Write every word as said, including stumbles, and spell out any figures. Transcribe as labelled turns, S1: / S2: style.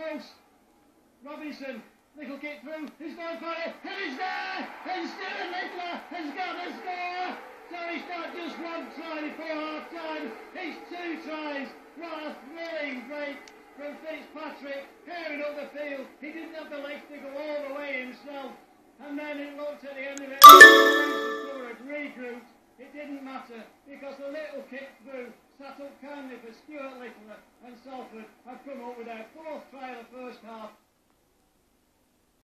S1: Close. Robinson. Little kick through. He's gone for it. And he's there. And Stuart Littler has got the score. So it's not just one try before half time. It's two tries. What a thrilling break from Fitzpatrick. Tearing up the field. He didn't have the legs to go all the way himself. And then it looked at the end of it. The regrouped. It didn't matter because the little kick through sat up kindly for Stuart Littler, and Salford have come up with their fourth try of the first half.